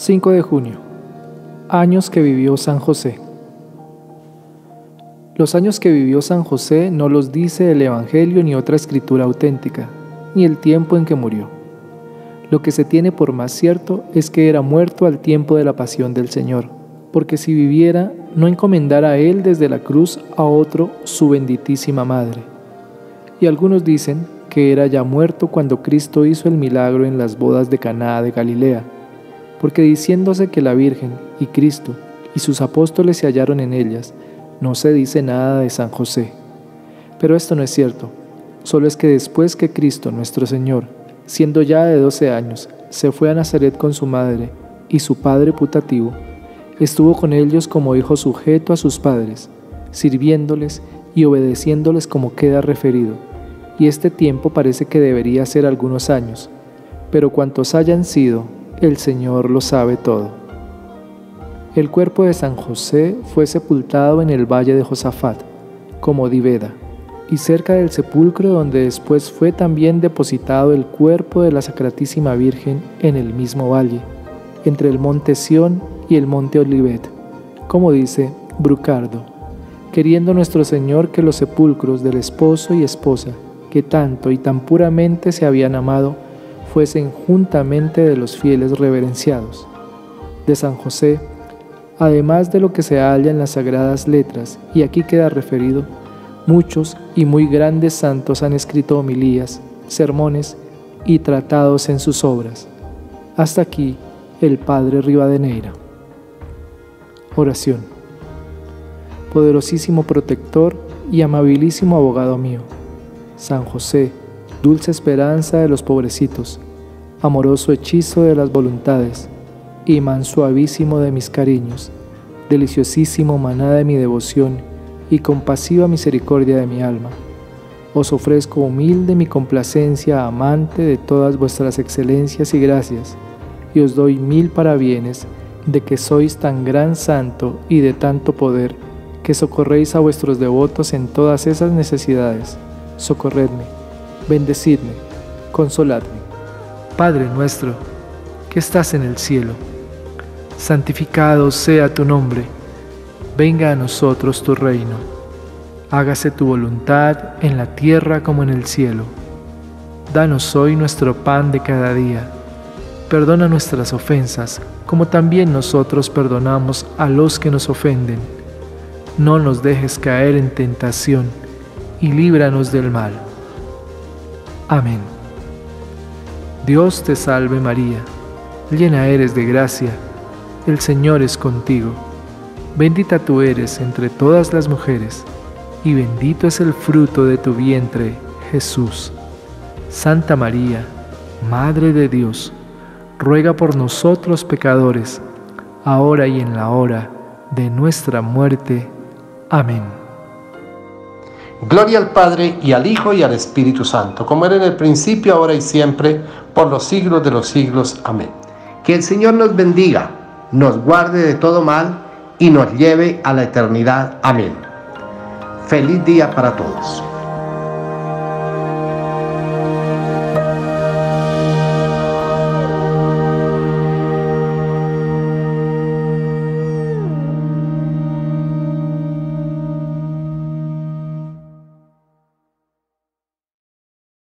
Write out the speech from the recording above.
5 de junio. Años que vivió San José. Los años que vivió San José no los dice el Evangelio ni otra escritura auténtica, ni el tiempo en que murió. Lo que se tiene por más cierto es que era muerto al tiempo de la pasión del Señor, porque si viviera, no encomendara a él desde la cruz a otro su benditísima madre. Y algunos dicen que era ya muerto cuando Cristo hizo el milagro en las bodas de Caná de Galilea, porque diciéndose que la Virgen y Cristo y sus apóstoles se hallaron en ellas, no se dice nada de San José. Pero esto no es cierto, solo es que después que Cristo nuestro Señor, siendo ya de 12 años, se fue a Nazaret con su madre y su padre putativo, estuvo con ellos como hijo sujeto a sus padres, sirviéndoles y obedeciéndoles como queda referido, y este tiempo parece que debería ser algunos años, pero cuantos hayan sido, el Señor lo sabe todo. El cuerpo de San José fue sepultado en el valle de Josafat, como Diveda, y cerca del sepulcro donde después fue también depositado el cuerpo de la Sacratísima Virgen en el mismo valle, entre el monte Sión y el monte Olivet, como dice Brucardo, queriendo nuestro Señor que los sepulcros del esposo y esposa, que tanto y tan puramente se habían amado, fuesen juntamente de los fieles reverenciados. De San José, además de lo que se halla en las sagradas letras, y aquí queda referido, muchos y muy grandes santos han escrito homilías, sermones y tratados en sus obras. Hasta aquí el Padre Rivadeneira. Oración. Poderosísimo protector y amabilísimo abogado mío, San José, dulce esperanza de los pobrecitos, amoroso hechizo de las voluntades, imán suavísimo de mis cariños, deliciosísimo maná de mi devoción y compasiva misericordia de mi alma, os ofrezco humilde mi complacencia, amante de todas vuestras excelencias y gracias, y os doy mil parabienes de que sois tan gran santo y de tanto poder, que socorréis a vuestros devotos en todas esas necesidades. Socorredme, bendecidme, consoladme. Padre nuestro, que estás en el cielo, santificado sea tu nombre, venga a nosotros tu reino, hágase tu voluntad en la tierra como en el cielo. Danos hoy nuestro pan de cada día, perdona nuestras ofensas, como también nosotros perdonamos a los que nos ofenden. No nos dejes caer en tentación, y líbranos del mal. Amén. Dios te salve María, llena eres de gracia, el Señor es contigo. Bendita tú eres entre todas las mujeres, y bendito es el fruto de tu vientre, Jesús. Santa María, Madre de Dios, ruega por nosotros pecadores, ahora y en la hora de nuestra muerte. Amén. Gloria al Padre, y al Hijo, y al Espíritu Santo, como era en el principio, ahora y siempre, por los siglos de los siglos. Amén. Que el Señor nos bendiga, nos guarde de todo mal, y nos lleve a la eternidad. Amén. Feliz día para todos.